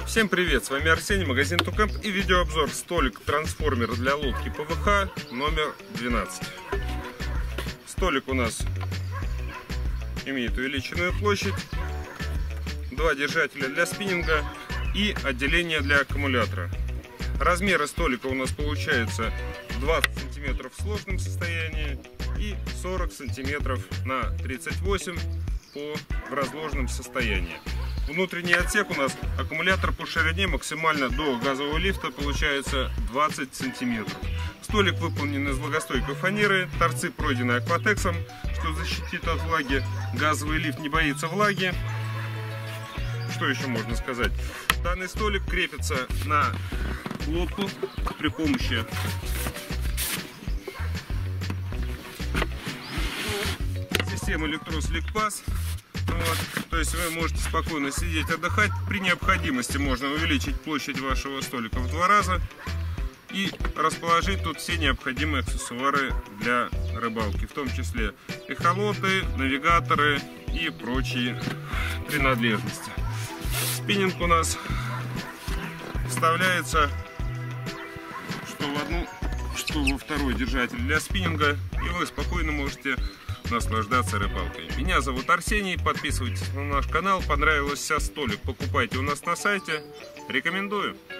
Всем привет, с вами Арсений, магазин Тукэмп и видеообзор столик-трансформер для лодки ПВХ номер 12. Столик у нас имеет увеличенную площадь, два держателя для спиннинга и отделение для аккумулятора. Размеры столика у нас получается 20 сантиметров в сложном состоянии и 40 сантиметров на 38 в разложенном состоянии. Внутренний отсек у нас аккумулятор по ширине максимально до газового лифта получается 20 сантиметров. Столик выполнен из влагостойкой фанеры, торцы пройдены акватексом, что защитит от влаги. Газовый лифт не боится влаги. Что еще можно сказать? Данный столик крепится на лодку при помощи системы Electros Pass. То есть вы можете спокойно сидеть, отдыхать. При необходимости можно увеличить площадь вашего столика в 2 раза и расположить тут все необходимые аксессуары для рыбалки, в том числе эхолоты, навигаторы и прочие принадлежности. Спиннинг у нас вставляется что в одну, что во второй держатель для спиннинга, и вы спокойно можете наслаждаться рыбалкой. Меня зовут Арсений, подписывайтесь на наш канал, понравился столик, покупайте у нас на сайте, рекомендую.